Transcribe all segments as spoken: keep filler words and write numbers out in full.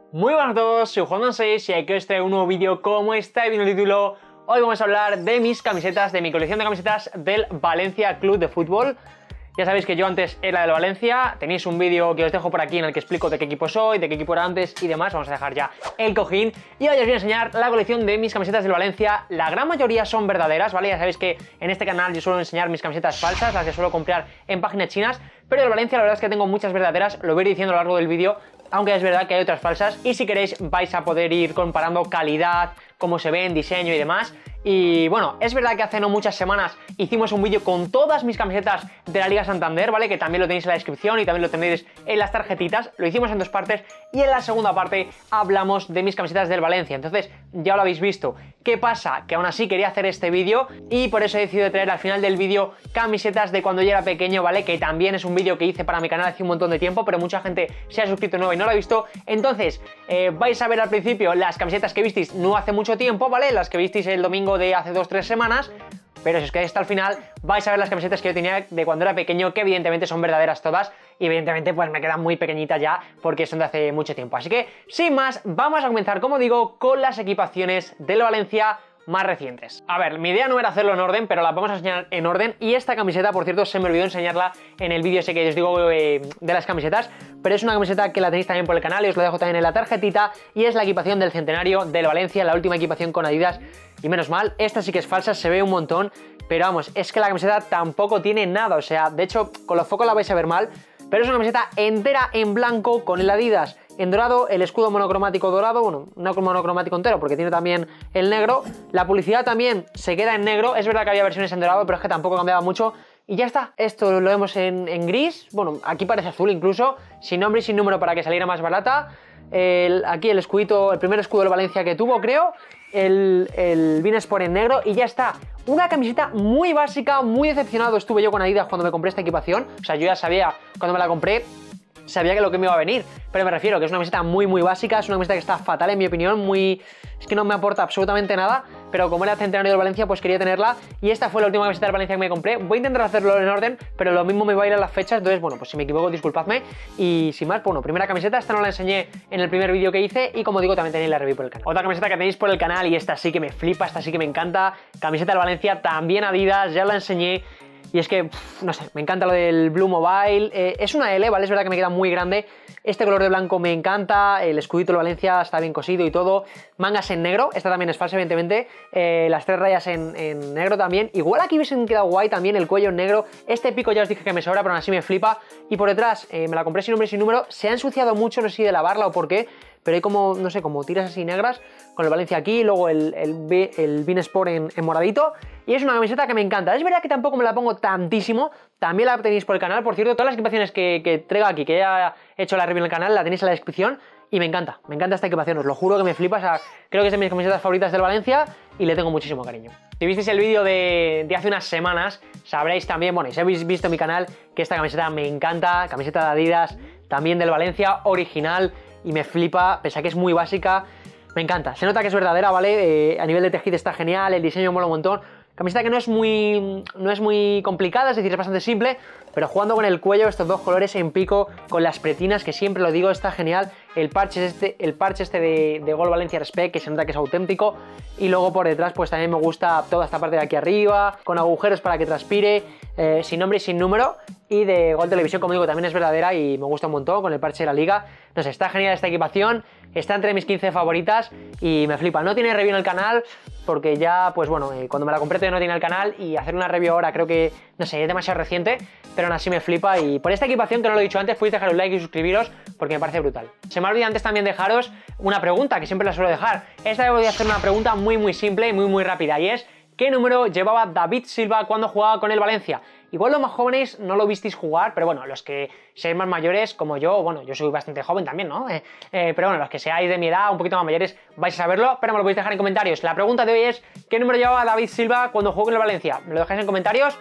Muy buenas a todos, soy Juan seis y aquí os traigo un nuevo vídeo. Como estáis viendo el título, hoy vamos a hablar de mis camisetas, de mi colección de camisetas del Valencia Club de Fútbol. Ya sabéis que yo antes era del Valencia, tenéis un vídeo que os dejo por aquí en el que explico de qué equipo soy, de qué equipo era antes y demás. Vamos a dejar ya el cojín y hoy os voy a enseñar la colección de mis camisetas del Valencia. La gran mayoría son verdaderas, ¿vale? Ya sabéis que en este canal yo suelo enseñar mis camisetas falsas, las que suelo comprar en páginas chinas, pero del Valencia la verdad es que tengo muchas verdaderas, lo voy a ir diciendo a lo largo del vídeo, aunque es verdad que hay otras falsas y si queréis vais a poder ir comparando calidad, cómo se ven, diseño y demás. Y bueno, es verdad que hace no muchas semanas hicimos un vídeo con todas mis camisetas de la Liga Santander, ¿vale? Que también lo tenéis en la descripción y también lo tenéis en las tarjetitas. Lo hicimos en dos partes y en la segunda parte hablamos de mis camisetas del Valencia. Entonces ya lo habéis visto. ¿Qué pasa? Que aún así quería hacer este vídeo y por eso he decidido traer al final del vídeo camisetas de cuando yo era pequeño, ¿vale? Que también es un vídeo que hice para mi canal hace un montón de tiempo, pero mucha gente se ha suscrito nueva y no lo ha visto. Entonces eh, vais a ver al principio las camisetas que visteis no hace mucho tiempo, ¿vale? Las que visteis el domingo de hace dos tres semanas. Pero si os quedáis hasta el final vais a ver las camisetas que yo tenía de cuando era pequeño, que evidentemente son verdaderas todas y evidentemente pues me quedan muy pequeñitas ya porque son de hace mucho tiempo. Así que sin más, vamos a comenzar, como digo, con las equipaciones del Valencia más recientes. A ver, mi idea no era hacerlo en orden, pero las vamos a enseñar en orden. Y esta camiseta, por cierto, se me olvidó enseñarla en el vídeo ese que os digo eh, de las camisetas, pero es una camiseta que la tenéis también por el canal y os la dejo también en la tarjetita, y es la equipación del centenario del Valencia, la última equipación con Adidas, y menos mal, esta sí que es falsa, se ve un montón, pero vamos, es que la camiseta tampoco tiene nada, o sea, de hecho, con los focos la vais a ver mal, pero es una camiseta entera en blanco con el Adidas en dorado, el escudo monocromático dorado, bueno, no monocromático entero porque tiene también el negro, la publicidad también se queda en negro, es verdad que había versiones en dorado, pero es que tampoco cambiaba mucho y ya está. Esto lo vemos en, en gris, bueno, aquí parece azul incluso, sin nombre y sin número para que saliera más barata. El, aquí el escudito, el primer escudo del Valencia que tuvo, creo, el, el Vinesport en negro y ya está. Una camiseta muy básica, muy decepcionado estuve yo con Adidas cuando me compré esta equipación, o sea, yo ya sabía cuando me la compré, sabía que lo que me iba a venir, pero me refiero que es una camiseta muy muy básica, es una camiseta que está fatal en mi opinión, muy... es que no me aporta absolutamente nada, pero como era el centenario del Valencia pues quería tenerla y esta fue la última camiseta del Valencia que me compré. Voy a intentar hacerlo en orden, pero lo mismo me va a ir a las fechas, entonces bueno, pues si me equivoco disculpadme y sin más, bueno, primera camiseta, esta no la enseñé en el primer vídeo que hice y como digo también tenéis la review por el canal. Otra camiseta que tenéis por el canal y esta sí que me flipa, esta sí que me encanta, camiseta del Valencia, también Adidas, ya la enseñé. Y es que, pff, no sé, me encanta lo del Blue Mobile, eh, es una L, ¿vale? Es verdad que me queda muy grande, este color de blanco me encanta, el escudito de Valencia está bien cosido y todo, mangas en negro, esta también es falsa evidentemente, eh, las tres rayas en, en negro también, igual aquí hubiesen quedado guay también el cuello en negro, este pico ya os dije que me sobra, pero aún así me flipa, y por detrás eh, me la compré sin nombre y sin número, se ha ensuciado mucho, no sé si de lavarla o por qué, pero hay como, no sé, como tiras así negras, con el Valencia aquí, luego el, el, el Vinesport en, en moradito, y es una camiseta que me encanta. Es verdad que tampoco me la pongo tantísimo, también la tenéis por el canal, por cierto, todas las equipaciones que, que traigo aquí, que haya hecho la review en el canal, la tenéis en la descripción, y me encanta, me encanta esta equipación, os lo juro que me flipa, o sea, creo que es de mis camisetas favoritas del Valencia, y le tengo muchísimo cariño. Si visteis el vídeo de, de hace unas semanas, sabréis también, bueno, y si habéis visto mi canal, que esta camiseta me encanta, camiseta de Adidas, también del Valencia, original, y me flipa, pese a que es muy básica, me encanta, se nota que es verdadera, ¿vale? Eh, a nivel de tejido está genial, el diseño mola un montón, camiseta que no es muy no es muy complicada, es decir, es bastante simple, pero jugando con el cuello, estos dos colores en pico, con las pretinas, que siempre lo digo, está genial, el parche este, el parche este de, de Gol Valencia Respect, que se nota que es auténtico, y luego por detrás pues también me gusta toda esta parte de aquí arriba, con agujeros para que transpire, eh, sin nombre y sin número, y de Gol Televisión, como digo, también es verdadera y me gusta un montón, con el parche de la Liga, no sé, está genial esta equipación, está entre mis quince favoritas y me flipa. No tiene review en el canal porque ya, pues bueno, eh, cuando me la compré todavía no tiene el canal y hacer una review ahora creo que, no sé, es demasiado reciente, pero aún así me flipa y por esta equipación, que no lo he dicho antes, podéis dejar un like y suscribiros porque me parece brutal. Se me ha olvidado antes también dejaros una pregunta que siempre la suelo dejar. Esta vez voy a hacer una pregunta muy muy simple y muy muy rápida y es: ¿qué número llevaba David Silva cuando jugaba con el Valencia? Igual los más jóvenes no lo visteis jugar, pero bueno, los que seáis más mayores como yo, bueno, yo soy bastante joven también, ¿no? Eh, eh, pero bueno, los que seáis de mi edad, un poquito más mayores, vais a saberlo, pero me lo podéis dejar en comentarios. La pregunta de hoy es: ¿qué número llevaba David Silva cuando jugó con el Valencia? Me lo dejáis en comentarios.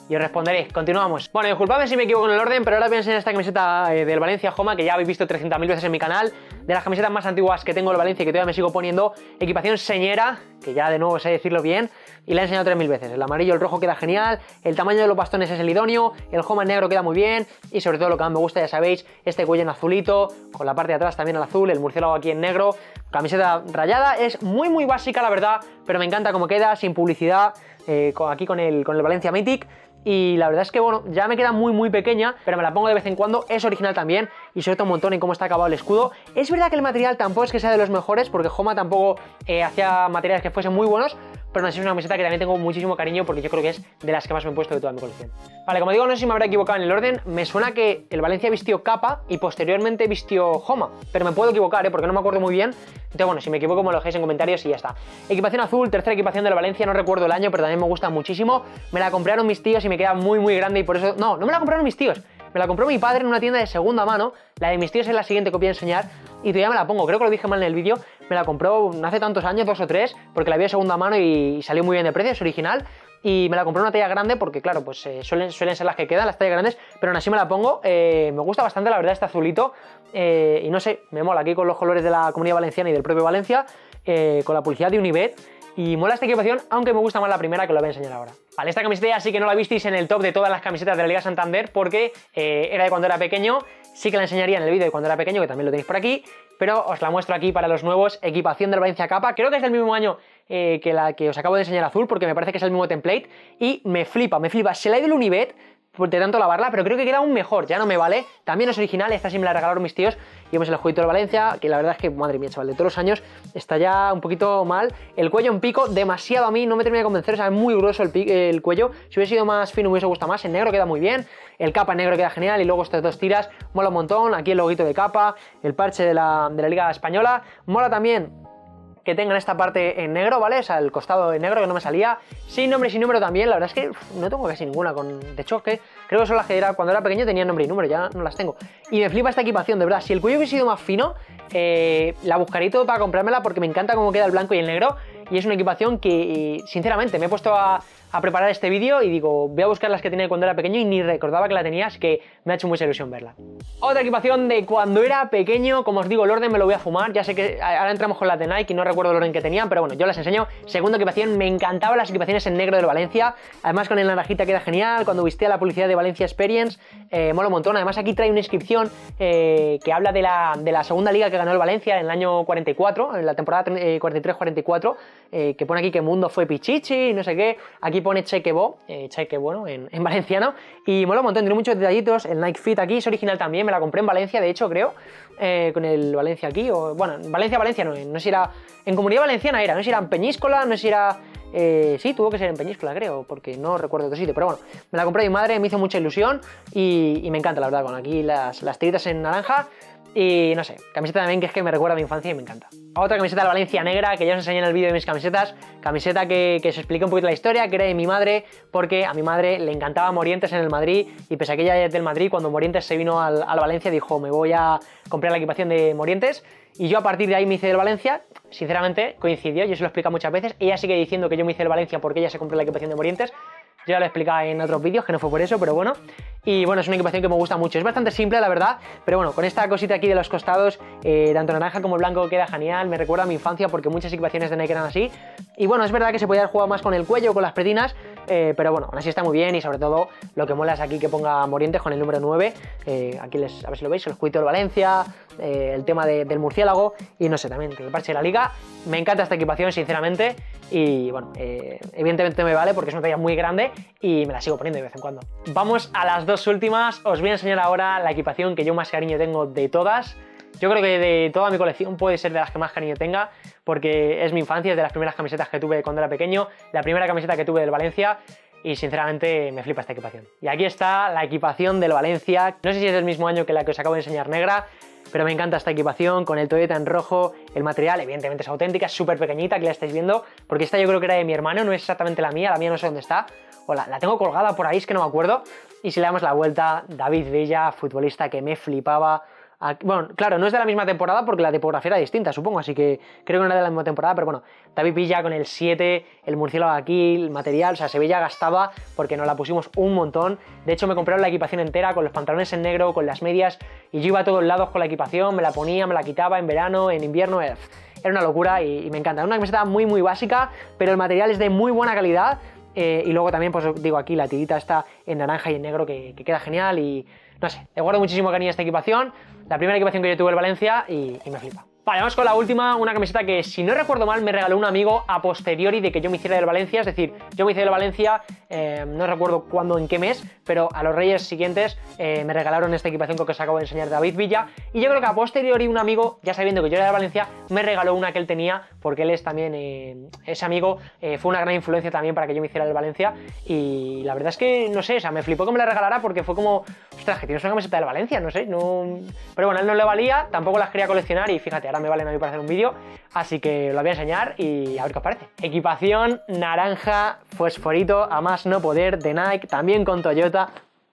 y os responderé. Continuamos. Bueno, disculpadme si me equivoco en el orden, pero ahora voy a enseñar esta camiseta eh, del Valencia Homa, que ya habéis visto trescientas mil veces en mi canal, de las camisetas más antiguas que tengo del Valencia y que todavía me sigo poniendo. Equipación señera, que ya de nuevo sé decirlo bien, y la he enseñado tres mil veces. El amarillo, el rojo queda genial, el tamaño de los bastones es el idóneo, el Homa en negro queda muy bien, y sobre todo lo que más me gusta, ya sabéis, este cuello en azulito, con la parte de atrás también al azul, el murciélago aquí en negro, camiseta rayada, es muy muy básica la verdad, pero me encanta cómo queda, sin publicidad, eh, aquí con el, con el Valencia Mythic. Y la verdad es que, bueno, ya me queda muy muy pequeña, pero me la pongo de vez en cuando, es original también y se nota un montón en cómo está acabado el escudo. Es verdad que el material tampoco es que sea de los mejores, porque Homa tampoco eh, hacía materiales que fuesen muy buenos, pero no sé, es una camiseta que también tengo muchísimo cariño porque yo creo que es de las que más me he puesto de toda mi colección. Vale, como digo, no sé si me habrá equivocado en el orden, me suena que el Valencia vistió capa y posteriormente vistió Homa, pero me puedo equivocar, ¿eh? Porque no me acuerdo muy bien. Entonces, bueno, si me equivoco me lo dejéis en comentarios y ya está. Equipación azul, tercera equipación del Valencia, no recuerdo el año, pero también me gusta muchísimo. Me la compraron mis tíos y me queda muy muy grande y por eso... No, no me la compraron mis tíos, me la compró mi padre en una tienda de segunda mano. La de mis tíos es la siguiente que os voy a enseñar y todavía me la pongo, creo que lo dije mal en el vídeo. Me la compró no hace tantos años, dos o tres, porque la vi de segunda mano y salió muy bien de precio, es original. Y me la compré en una talla grande porque, claro, pues eh, suelen, suelen ser las que quedan, las tallas grandes, pero aún así me la pongo. Eh, me gusta bastante, la verdad, este azulito. Eh, y no sé, me mola aquí con los colores de la Comunidad Valenciana y del propio Valencia, eh, con la publicidad de Unibet. Y mola esta equipación, aunque me gusta más la primera, que lo voy a enseñar ahora. Vale, esta camiseta ya sí que no la visteis en el top de todas las camisetas de la Liga Santander, porque eh, era de cuando era pequeño. Sí que la enseñaría en el vídeo de cuando era pequeño, que también lo tenéis por aquí, pero os la muestro aquí para los nuevos. Equipación del Valencia capa, creo que es del mismo año eh, que la que os acabo de enseñar azul, porque me parece que es el mismo template, y me flipa, me flipa. Se la he ido el Unibet de tanto lavarla, pero creo que queda aún mejor, ya no me vale. También es original, esta sí me la regalaron mis tíos. Y vemos el jueguito del Valencia, que la verdad es que, madre mía, chaval, de todos los años está ya un poquito mal. El cuello en pico, demasiado a mí, no me termina de convencer, o sea, es muy grueso el, el cuello. Si hubiese sido más fino me hubiese gustado más, en negro queda muy bien. El capa en negro queda genial y luego estas dos tiras, mola un montón. Aquí el loguito de capa, el parche de la, de la Liga Española, mola también que tengan esta parte en negro, ¿vale? O sea, el costado en negro que no me salía, sin nombre y sin número también. La verdad es que uf, no tengo casi ninguna con de choque. Creo que son las que era, cuando era pequeño tenía nombre y número, ya no las tengo. Y me flipa esta equipación, de verdad. Si el cuello hubiese sido más fino, eh, la buscaría todo para comprármela porque me encanta cómo queda el blanco y el negro. Y es una equipación que, sinceramente, me he puesto a, a preparar este vídeo y digo, voy a buscar las que tenía cuando era pequeño y ni recordaba que la tenía, así que me ha hecho mucha ilusión verla. Otra equipación de cuando era pequeño, como os digo, el orden me lo voy a fumar, ya sé que ahora entramos con las de Nike y no recuerdo el orden que tenían, pero bueno, yo las enseño. Segunda equipación, me encantaban las equipaciones en negro del Valencia, además con el naranjita queda genial, cuando vistía la publicidad de Valencia Experience, eh, mola un montón. Además aquí trae una inscripción eh, que habla de la, de la segunda liga que ganó el Valencia en el año cuarenta y cuatro, en la temporada cuarenta y tres cuarenta y cuatro, eh, que pone aquí que Mundo fue Pichichi y no sé qué. Aquí pone Chequebo, eh, Cheque bueno, en, en valenciano, y mola un montón, tiene muchos detallitos. El Nike Fit aquí es original también, me la compré en Valencia, de hecho, creo, eh, con el Valencia aquí, o bueno, Valencia, Valencia, no, no sé si era, en Comunidad Valenciana era, no sé si era en Peñíscola, no sé si era, eh, sí, tuvo que ser en Peñíscola, creo, porque no recuerdo otro sitio, pero bueno, me la compré mi madre, me hizo mucha ilusión, y, y me encanta, la verdad, con aquí las, las tiritas en naranja. Y no sé, camiseta también que es que me recuerda a mi infancia y me encanta. Otra camiseta de Valencia negra que ya os enseñé en el vídeo de mis camisetas. Camiseta que, que os expliqué un poquito la historia, que era de mi madre, porque a mi madre le encantaba Morientes en el Madrid. Y pese a que ella es del Madrid, cuando Morientes se vino al, al Valencia dijo, me voy a comprar la equipación de Morientes. Y yo a partir de ahí me hice del Valencia. Sinceramente coincidió, yo se lo he explicado muchas veces. Ella sigue diciendo que yo me hice del Valencia porque ella se compró la equipación de Morientes. Yo ya lo he explicado en otros vídeos, que no fue por eso, pero bueno. Y bueno, es una equipación que me gusta mucho. Es bastante simple, la verdad, pero bueno, con esta cosita aquí de los costados, eh, tanto naranja como blanco queda genial. Me recuerda a mi infancia porque muchas equipaciones de Nike eran así. Y bueno, es verdad que se podía haber jugado más con el cuello, con las pretinas, eh, pero bueno, aún así está muy bien. Y sobre todo, lo que mola es aquí que ponga Morientes con el número nueve. Eh, aquí les, a ver si lo veis, el escudito del Valencia, eh, el tema de, del murciélago y no sé, también el parche de la Liga. Me encanta esta equipación, sinceramente. Y bueno, eh, evidentemente me vale porque es una talla muy grande y me la sigo poniendo de vez en cuando. Vamos a las dos últimas. Os voy a enseñar ahora la equipación que yo más cariño tengo de todas. Yo creo que de toda mi colección puede ser de las que más cariño tenga, porque es mi infancia, es de las primeras camisetas que tuve cuando era pequeño, la primera camiseta que tuve del Valencia, y sinceramente me flipa esta equipación. Y aquí está la equipación del Valencia. No sé si es del mismo año que la que os acabo de enseñar negra, pero me encanta esta equipación con el Toyota en rojo. El material evidentemente es auténtica, es súper pequeñita, aquí la estáis viendo, porque esta yo creo que era de mi hermano, no es exactamente la mía, la mía no sé dónde está, o la, la tengo colgada por ahí, es que no me acuerdo. Y si le damos la vuelta, David Villa, futbolista que me flipaba, Aquí, bueno, claro, no es de la misma temporada porque la tipografía era distinta, supongo, así que creo que no era de la misma temporada, pero bueno, David Villa con el siete, el murciélago aquí, el material, o sea, se veía gastada porque nos la pusimos un montón. De hecho, me compraron la equipación entera con los pantalones en negro, con las medias, y yo iba a todos lados con la equipación, me la ponía, me la quitaba en verano, en invierno, era una locura y, y me encanta. Es una camiseta muy, muy básica, pero el material es de muy buena calidad. Eh, y luego también, pues digo, aquí la tirita está en naranja y en negro que, que queda genial y no sé, le guardo muchísimo cariño a esta equipación, la primera equipación que yo tuve en Valencia y, y me flipa. Vale, vamos con la última, una camiseta que si no recuerdo mal me regaló un amigo a posteriori de que yo me hiciera del Valencia, es decir, yo me hice del Valencia, eh, no recuerdo cuándo, en qué mes, pero a los Reyes siguientes eh, me regalaron esta equipación que os acabo de enseñar de David Villa y yo creo que a posteriori un amigo, ya sabiendo que yo era de Valencia, me regaló una que él tenía porque él es también, eh, ese amigo eh, fue una gran influencia también para que yo me hiciera del Valencia y la verdad es que, no sé, o sea, me flipó que me la regalara porque fue como, ostras, que tienes una camiseta del Valencia, no sé, no... Pero bueno, a él no le valía, tampoco las quería coleccionar y fíjate, ahora me valen a mí para hacer un vídeo, así que lo voy a enseñar y a ver qué os parece. Equipación naranja, fosforito, a más no poder, de Nike, también con Toyota.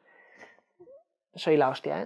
Soy la hostia, ¿eh?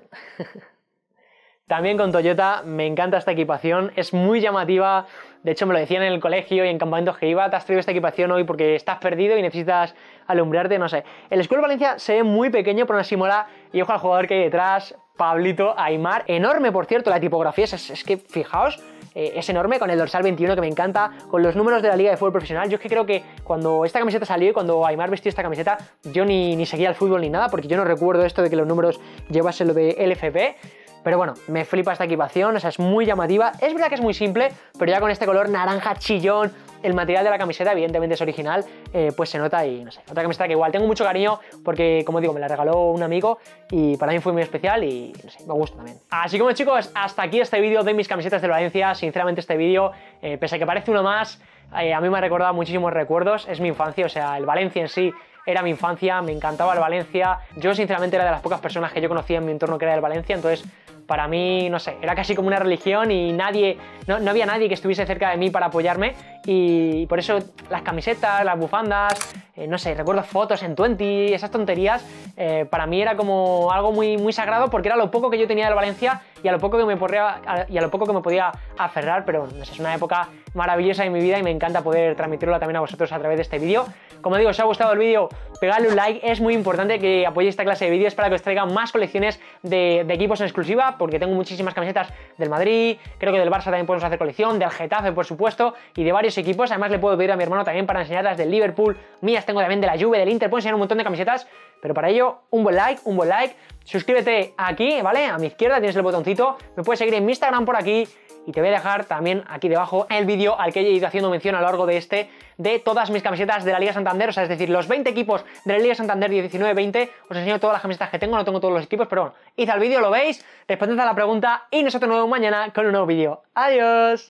También con Toyota, me encanta esta equipación, es muy llamativa, de hecho me lo decían en el colegio y en campamentos que iba, te has traído esta equipación hoy porque estás perdido y necesitas alumbrarte, no sé. El escudo de Valencia se ve muy pequeño, pero aún así mola, y ojo al jugador que hay detrás, Pablito Aimar, enorme por cierto, la tipografía, es, es que fijaos, eh, es enorme, con el dorsal veintiuno que me encanta, con los números de la Liga de Fútbol Profesional. Yo es que creo que cuando esta camiseta salió y cuando Aimar vistió esta camiseta, yo ni, ni seguía el fútbol ni nada, porque yo no recuerdo esto de que los números llevasen lo de L F P. Pero bueno, me flipa esta equipación, o sea, es muy llamativa. Es verdad que es muy simple, pero ya con este color naranja chillón, el material de la camiseta evidentemente es original, eh, pues se nota y no sé. Otra camiseta que igual tengo mucho cariño porque, como digo, me la regaló un amigo y para mí fue muy especial y no sé, me gusta también. Así como chicos, hasta aquí este vídeo de mis camisetas del Valencia. Sinceramente este vídeo, eh, pese a que parece uno más, eh, a mí me ha recordado muchísimos recuerdos, es mi infancia, o sea, el Valencia en sí era mi infancia, me encantaba el Valencia. Yo sinceramente era de las pocas personas que yo conocía en mi entorno que era del Valencia, entonces para mí, no sé, era casi como una religión y nadie, no, no había nadie que estuviese cerca de mí para apoyarme y por eso las camisetas, las bufandas, eh, no sé, recuerdo fotos en veinte, esas tonterías, eh, para mí era como algo muy, muy sagrado porque era lo poco que yo tenía del Valencia y a lo poco que me podía, y a lo poco que me podía aferrar, pero no sé, es una época maravillosa en mi vida y me encanta poder transmitirlo también a vosotros a través de este vídeo. Como digo, si os ha gustado el vídeo, pegadle un like, es muy importante que apoyéis esta clase de vídeos para que os traiga más colecciones de, de equipos en exclusiva, porque tengo muchísimas camisetas del Madrid, creo que del Barça también podemos hacer colección, del Getafe por supuesto, y de varios equipos. Además le puedo pedir a mi hermano también para enseñarlas del Liverpool, mías tengo también de la Juve, del Inter, puedo enseñar un montón de camisetas, pero para ello un buen like, un buen like, suscríbete aquí, ¿vale? A mi izquierda tienes el botoncito, me puedes seguir en mi Instagram por aquí, y te voy a dejar también aquí debajo el vídeo al que he ido haciendo mención a lo largo de este, de todas mis camisetas de la Liga Santander, o sea, es decir, los veinte equipos de la Liga Santander diecinueve veinte, os enseño todas las camisetas que tengo, no tengo todos los equipos, pero bueno, id al vídeo, lo veis, responded a la pregunta y nosotros nos vemos mañana con un nuevo vídeo. ¡Adiós!